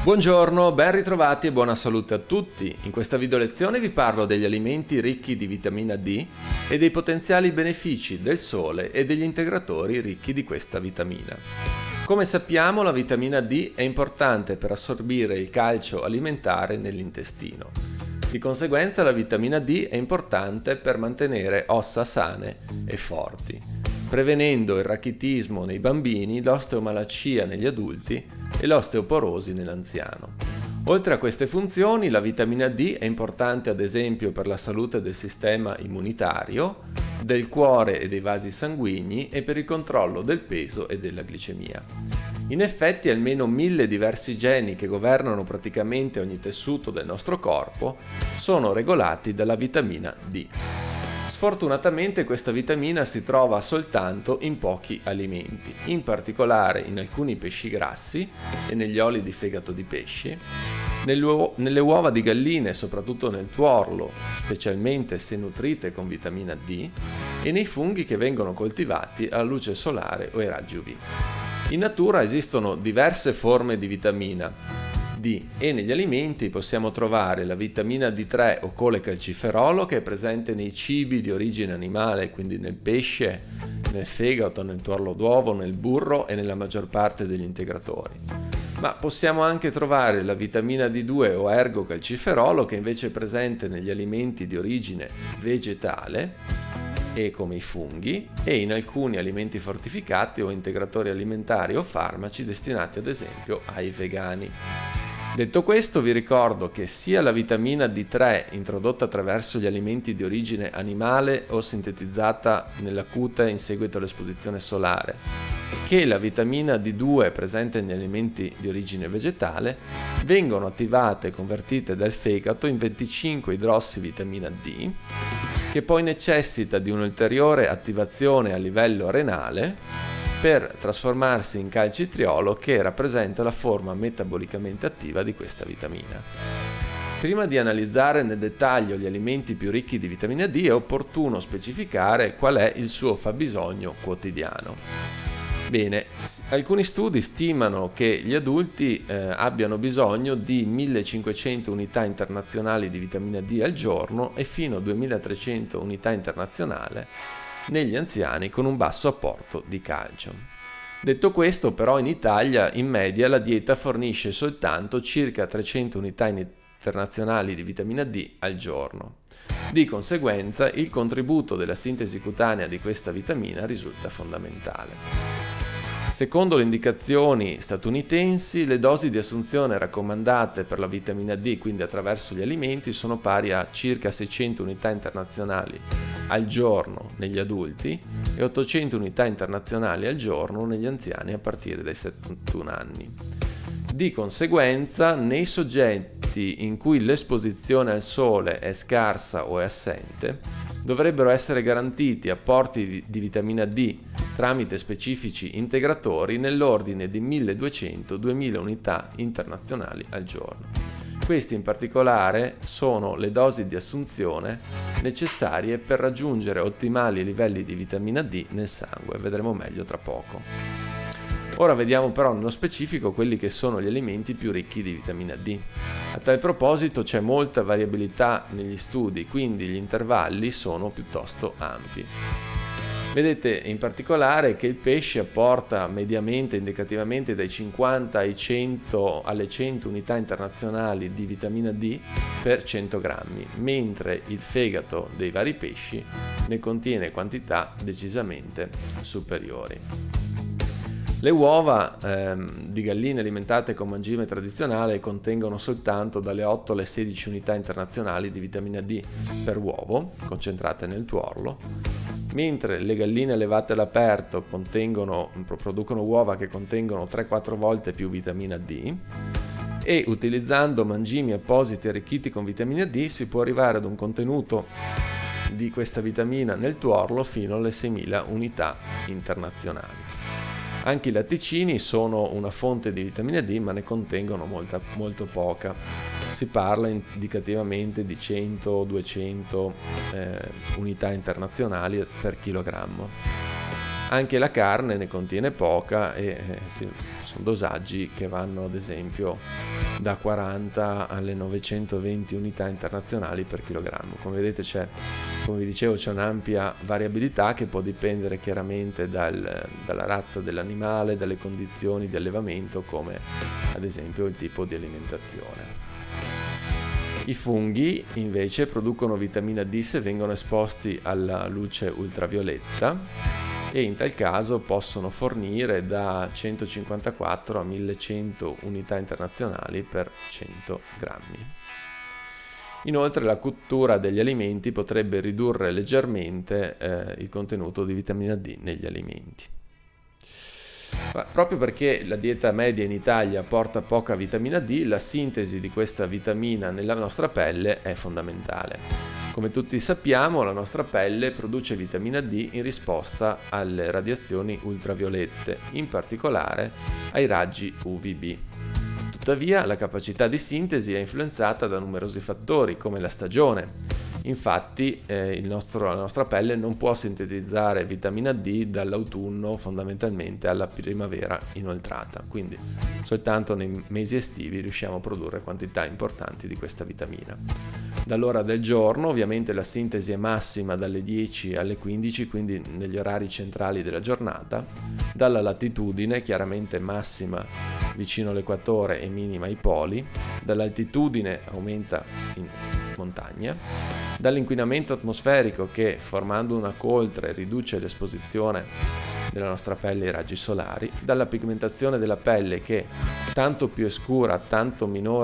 Buongiorno, ben ritrovati e buona salute a tutti. In questa video lezione vi parlo degli alimenti ricchi di vitamina D e dei potenziali benefici del sole e degli integratori ricchi di questa vitamina. Come sappiamo, la vitamina D è importante per assorbire il calcio alimentare nell'intestino. Di conseguenza la vitamina D è importante per mantenere ossa sane e forti, prevenendo il rachitismo nei bambini, l'osteomalacia negli adulti e l'osteoporosi nell'anziano. Oltre a queste funzioni, la vitamina D è importante ad esempio per la salute del sistema immunitario, del cuore e dei vasi sanguigni e per il controllo del peso e della glicemia. In effetti almeno 1000 diversi geni che governano praticamente ogni tessuto del nostro corpo sono regolati dalla vitamina D. Sfortunatamente questa vitamina si trova soltanto in pochi alimenti, in particolare in alcuni pesci grassi e negli oli di fegato di pesce, nelle uova di galline, soprattutto nel tuorlo, specialmente se nutrite con vitamina D, e nei funghi che vengono coltivati alla luce solare o ai raggi UV. In natura esistono diverse forme di vitamina D e negli alimenti possiamo trovare la vitamina D3 o colecalciferolo, che è presente nei cibi di origine animale, quindi nel pesce, nel fegato, nel tuorlo d'uovo, nel burro e nella maggior parte degli integratori. Ma possiamo anche trovare la vitamina D2 o ergocalciferolo, che invece è presente negli alimenti di origine vegetale e come i funghi, e in alcuni alimenti fortificati o integratori alimentari o farmaci destinati ad esempio ai vegani. Detto questo, vi ricordo che sia la vitamina D3 introdotta attraverso gli alimenti di origine animale o sintetizzata nella cute in seguito all'esposizione solare, che la vitamina D2 presente negli alimenti di origine vegetale vengono attivate e convertite dal fegato in 25 idrossivitamina D, che poi necessita di un'ulteriore attivazione a livello renale per trasformarsi in calcitriolo, che rappresenta la forma metabolicamente attiva di questa vitamina. Prima di analizzare nel dettaglio gli alimenti più ricchi di vitamina D è opportuno specificare qual è il suo fabbisogno quotidiano. Bene, alcuni studi stimano che gli adulti abbiano bisogno di 1500 unità internazionali di vitamina D al giorno e fino a 2300 unità internazionali negli anziani con un basso apporto di calcio. Detto questo, però, in Italia in media la dieta fornisce soltanto circa 300 unità internazionali di vitamina D al giorno. Di conseguenza, il contributo della sintesi cutanea di questa vitamina risulta fondamentale. Secondo le indicazioni statunitensi, le dosi di assunzione raccomandate per la vitamina D, quindi attraverso gli alimenti, sono pari a circa 600 unità internazionali al giorno negli adulti e 800 unità internazionali al giorno negli anziani a partire dai 71 anni. Di conseguenza, nei soggetti in cui l'esposizione al sole è scarsa o è assente, dovrebbero essere garantiti apporti di vitamina D tramite specifici integratori nell'ordine di 1200-2000 unità internazionali al giorno. Questi in particolare sono le dosi di assunzione necessarie per raggiungere ottimali livelli di vitamina D nel sangue. Vedremo meglio tra poco. Ora vediamo però nello specifico quelli che sono gli alimenti più ricchi di vitamina D. A tal proposito c'è molta variabilità negli studi, quindi gli intervalli sono piuttosto ampi. Vedete in particolare che il pesce apporta mediamente, indicativamente, dai 50 alle 100 unità internazionali di vitamina D per 100 grammi, mentre il fegato dei vari pesci ne contiene quantità decisamente superiori. Le uova di galline alimentate con mangime tradizionale contengono soltanto dalle 8 alle 16 unità internazionali di vitamina D per uovo, concentrate nel tuorlo, mentre le galline allevate all'aperto producono uova che contengono 3-4 volte più vitamina D, e utilizzando mangimi appositi arricchiti con vitamina D si può arrivare ad un contenuto di questa vitamina nel tuorlo fino alle 6000 unità internazionali. Anche i latticini sono una fonte di vitamina D, ma ne contengono molto poca. Si parla indicativamente di 100-200 unità internazionali per chilogrammo. Anche la carne ne contiene poca e sono dosaggi che vanno ad esempio da 40 alle 920 unità internazionali per chilogrammo. Come vedete come vi dicevo, c'è un'ampia variabilità che può dipendere chiaramente dalla razza dell'animale, dalle condizioni di allevamento, come ad esempio il tipo di alimentazione. I funghi invece producono vitamina D se vengono esposti alla luce ultravioletta e in tal caso possono fornire da 154 a 1100 unità internazionali per 100 grammi. Inoltre la cottura degli alimenti potrebbe ridurre leggermente il contenuto di vitamina D negli alimenti. Proprio perché la dieta media in Italia porta poca vitamina D, la sintesi di questa vitamina nella nostra pelle è fondamentale. Come tutti sappiamo, la nostra pelle produce vitamina D in risposta alle radiazioni ultraviolette, in particolare ai raggi UVB. Tuttavia, la capacità di sintesi è influenzata da numerosi fattori, come la stagione. Infatti la nostra pelle non può sintetizzare vitamina D dall'autunno fondamentalmente alla primavera inoltrata, quindi soltanto nei mesi estivi riusciamo a produrre quantità importanti di questa vitamina. Dall'ora del giorno ovviamente la sintesi è massima dalle 10 alle 15, quindi negli orari centrali della giornata. Dalla latitudine chiaramente massima vicino all'equatore e minima ai poli, dall'altitudine aumenta in montagna, dall'inquinamento atmosferico che formando una coltre riduce l'esposizione della nostra pelle ai raggi solari, dalla pigmentazione della pelle che tanto più è scura, tanto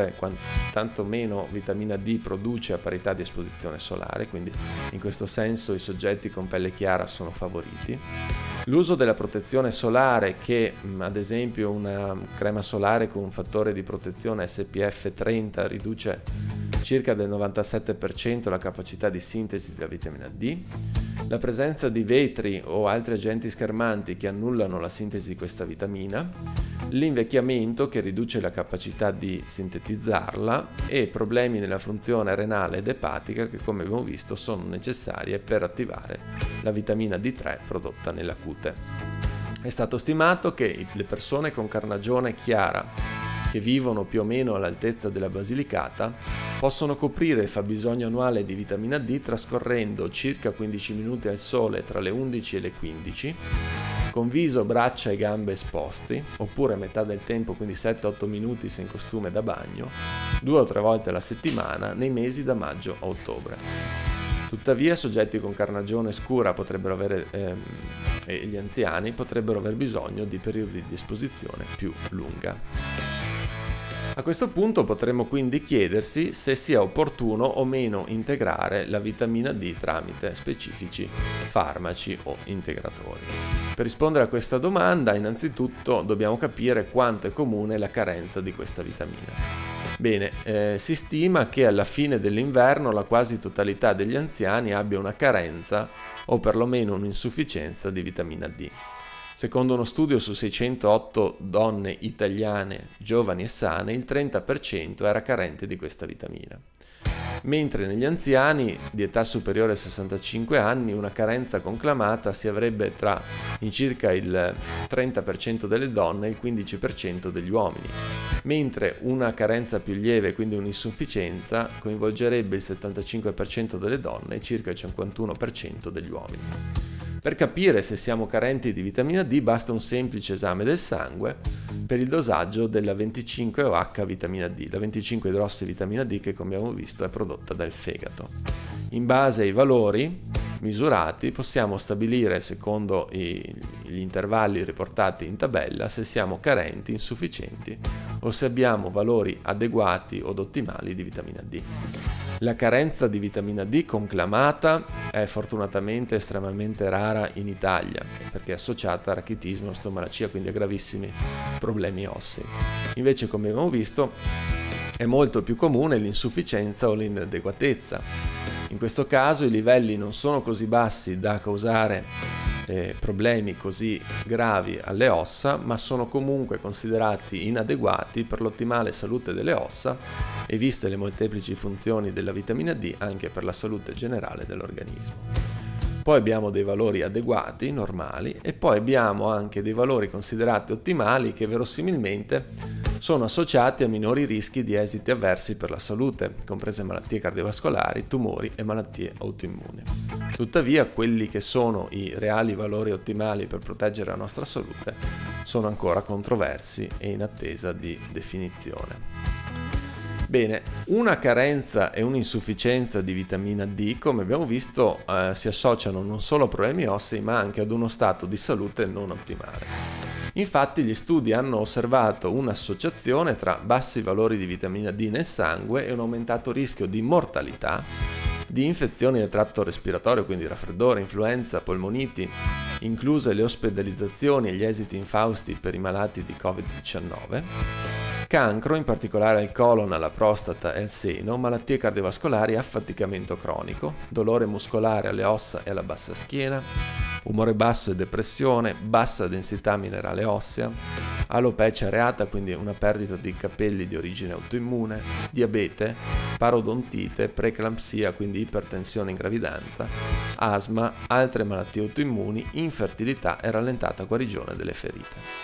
meno vitamina D produce a parità di esposizione solare, quindi in questo senso i soggetti con pelle chiara sono favoriti. L'uso della protezione solare che ad esempio una crema solare con un fattore di protezione SPF 30 riduce circa del 97% la capacità di sintesi della vitamina D, la presenza di vetri o altri agenti schermanti che annullano la sintesi di questa vitamina, l'invecchiamento che riduce la capacità di sintetizzarla e problemi nella funzione renale ed epatica che, come abbiamo visto, sono necessarie per attivare la vitamina D3 prodotta nella cute. È stato stimato che le persone con carnagione chiara che vivono più o meno all'altezza della Basilicata possono coprire il fabbisogno annuale di vitamina D trascorrendo circa 15 minuti al sole tra le 11 e le 15, con viso, braccia e gambe esposti, oppure metà del tempo, quindi 7-8 minuti se in costume da bagno, 2 o 3 volte alla settimana nei mesi da maggio a ottobre. Tuttavia, soggetti con carnagione scura e gli anziani potrebbero aver bisogno di periodi di esposizione più lunga. A questo punto potremmo quindi chiedersi se sia opportuno o meno integrare la vitamina D tramite specifici farmaci o integratori. Per rispondere a questa domanda, innanzitutto dobbiamo capire quanto è comune la carenza di questa vitamina. Bene, si stima che alla fine dell'inverno la quasi totalità degli anziani abbia una carenza o perlomeno un'insufficienza di vitamina D. Secondo uno studio su 608 donne italiane giovani e sane, il 30% era carente di questa vitamina. Mentre negli anziani di età superiore a 65 anni una carenza conclamata si avrebbe tra in circa il 30% delle donne e il 15% degli uomini, mentre una carenza più lieve, quindi un'insufficienza, coinvolgerebbe il 75% delle donne e circa il 51% degli uomini. Per capire se siamo carenti di vitamina D basta un semplice esame del sangue per il dosaggio della 25-OH vitamina D, la 25-idrossivitamina D che, come abbiamo visto, è prodotta dal fegato. In base ai valori misurati possiamo stabilire, secondo gli intervalli riportati in tabella, se siamo carenti, insufficienti o se abbiamo valori adeguati od ottimali di vitamina D. La carenza di vitamina D conclamata è fortunatamente estremamente rara in Italia perché è associata a rachitismo e stomalacia, quindi a gravissimi problemi ossei. Invece, come abbiamo visto, è molto più comune l'insufficienza o l'inadeguatezza. In questo caso i livelli non sono così bassi da causare problemi così gravi alle ossa, ma sono comunque considerati inadeguati per l'ottimale salute delle ossa e, viste le molteplici funzioni della vitamina D, anche per la salute generale dell'organismo. poi abbiamo dei valori adeguati, normali, e poi abbiamo anche dei valori considerati ottimali che verosimilmente sono associati a minori rischi di esiti avversi per la salute, comprese malattie cardiovascolari, tumori e malattie autoimmuni. Tuttavia, quelli che sono i reali valori ottimali per proteggere la nostra salute sono ancora controversi e in attesa di definizione. Bene, una carenza e un'insufficienza di vitamina D, come abbiamo visto, si associano non solo a problemi ossei, ma anche ad uno stato di salute non ottimale. Infatti gli studi hanno osservato un'associazione tra bassi valori di vitamina D nel sangue e un aumentato rischio di mortalità, di infezioni del tratto respiratorio, quindi raffreddore, influenza, polmoniti, incluse le ospedalizzazioni e gli esiti infausti per i malati di Covid-19, cancro, in particolare al colon, alla prostata e al seno, malattie cardiovascolari e affaticamento cronico, dolore muscolare alle ossa e alla bassa schiena, umore basso e depressione, bassa densità minerale ossea, alopecia areata, quindi una perdita di capelli di origine autoimmune, diabete, parodontite, preeclampsia, quindi ipertensione in gravidanza, asma, altre malattie autoimmuni, infertilità e rallentata guarigione delle ferite.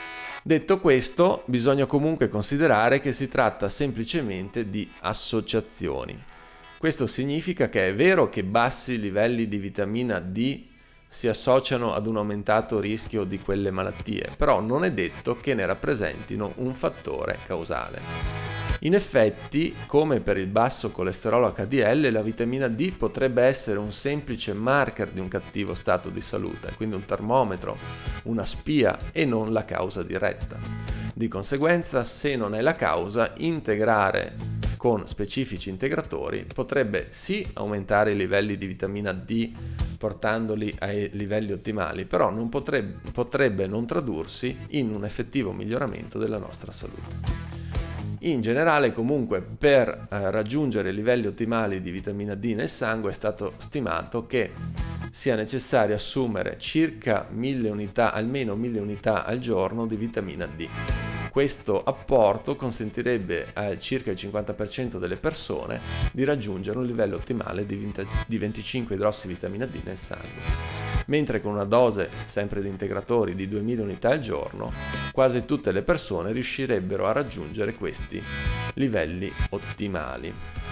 Detto questo, bisogna comunque considerare che si tratta semplicemente di associazioni. Questo significa che è vero che bassi livelli di vitamina D si associano ad un aumentato rischio di quelle malattie, però non è detto che ne rappresentino un fattore causale. In effetti, come per il basso colesterolo HDL, la vitamina D potrebbe essere un semplice marker di un cattivo stato di salute, quindi un termometro, una spia e non la causa diretta. Di conseguenza, se non è la causa, integrare con specifici integratori potrebbe sì aumentare i livelli di vitamina D portandoli ai livelli ottimali, però non potrebbe non tradursi in un effettivo miglioramento della nostra salute. In generale, comunque, per raggiungere livelli ottimali di vitamina D nel sangue è stato stimato che sia necessario assumere circa 1000 unità, almeno 1000 unità al giorno di vitamina D. Questo apporto consentirebbe a circa il 50% delle persone di raggiungere un livello ottimale di 25 idrossivitamina D nel sangue. Mentre con una dose sempre di integratori di 2000 unità al giorno, quasi tutte le persone riuscirebbero a raggiungere questi livelli ottimali.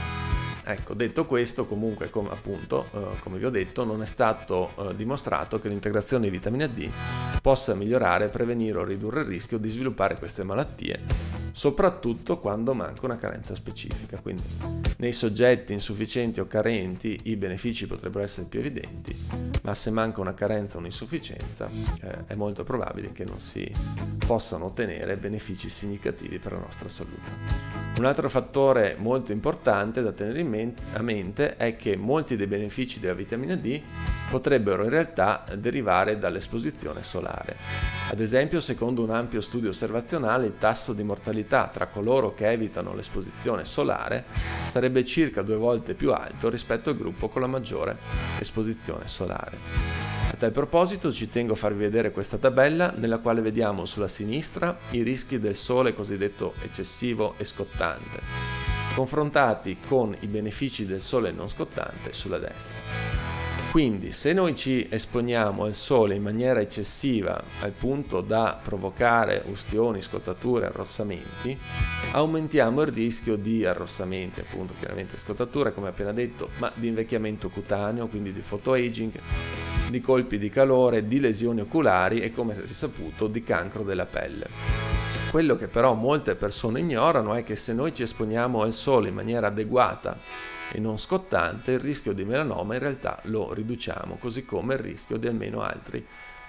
Ecco, detto questo, comunque, come vi ho detto, non è stato dimostrato che l'integrazione di vitamina D possa migliorare, prevenire o ridurre il rischio di sviluppare queste malattie, soprattutto quando manca una carenza specifica. Quindi nei soggetti insufficienti o carenti i benefici potrebbero essere più evidenti, ma se manca una carenza o un'insufficienza è molto probabile che non si possano ottenere benefici significativi per la nostra salute. Un altro fattore molto importante da tenere a mente è che molti dei benefici della vitamina D potrebbero in realtà derivare dall'esposizione solare. Ad esempio, secondo un ampio studio osservazionale, il tasso di mortalità tra coloro che evitano l'esposizione solare sarebbe circa 2 volte più alto rispetto al gruppo con la maggiore esposizione solare. A tal proposito ci tengo a farvi vedere questa tabella nella quale vediamo sulla sinistra i rischi del sole cosiddetto eccessivo e scottante, confrontati con i benefici del sole non scottante sulla destra. Quindi se noi ci esponiamo al sole in maniera eccessiva al punto da provocare ustioni, scottature, arrossamenti, aumentiamo il rischio di arrossamenti, appunto chiaramente scottature come appena detto, ma di invecchiamento cutaneo, quindi di photoaging, di colpi di calore, di lesioni oculari e, come risaputo, di cancro della pelle. Quello che però molte persone ignorano è che se noi ci esponiamo al sole in maniera adeguata e non scottante, il rischio di melanoma in realtà lo riduciamo, così come il rischio di almeno altri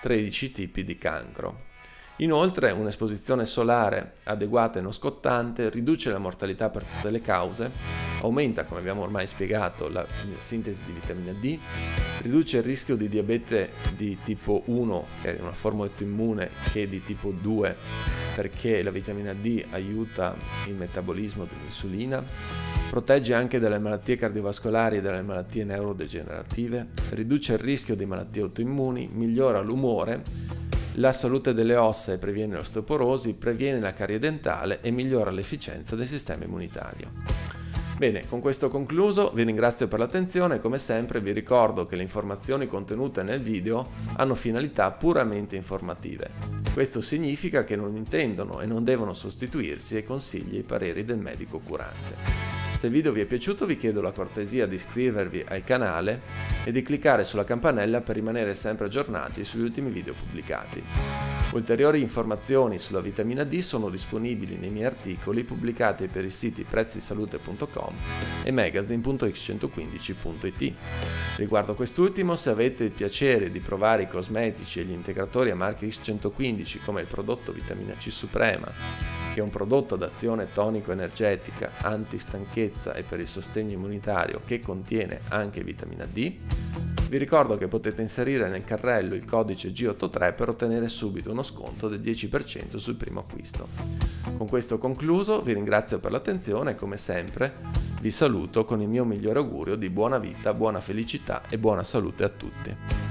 13 tipi di cancro. Inoltre, un'esposizione solare adeguata e non scottante riduce la mortalità per tutte le cause, aumenta, come abbiamo ormai spiegato, la sintesi di vitamina D, riduce il rischio di diabete di tipo 1, che è una forma autoimmune, che di tipo 2, perché la vitamina D aiuta il metabolismo dell'insulina, protegge anche dalle malattie cardiovascolari e dalle malattie neurodegenerative, riduce il rischio di malattie autoimmuni, migliora l'umore, la salute delle ossa e previene l'osteoporosi, previene la carie dentale e migliora l'efficienza del sistema immunitario. Bene, con questo concluso vi ringrazio per l'attenzione e come sempre vi ricordo che le informazioni contenute nel video hanno finalità puramente informative. Questo significa che non intendono e non devono sostituirsi ai consigli e ai pareri del medico curante. Se il video vi è piaciuto vi chiedo la cortesia di iscrivervi al canale e di cliccare sulla campanella per rimanere sempre aggiornati sugli ultimi video pubblicati. Ulteriori informazioni sulla vitamina D sono disponibili nei miei articoli pubblicati per i siti prezzisalute.com e magazine.x115.it. Riguardo quest'ultimo, se avete il piacere di provare i cosmetici e gli integratori a marchio X115 come il prodotto Vitamina C Suprema, che è un prodotto ad azione tonico-energetica, antistanchezza e per il sostegno immunitario che contiene anche vitamina D, vi ricordo che potete inserire nel carrello il codice G83 per ottenere subito uno sconto del 10% sul primo acquisto. Con questo concluso, vi ringrazio per l'attenzione e come sempre vi saluto con il mio migliore augurio di buona vita, buona felicità e buona salute a tutti.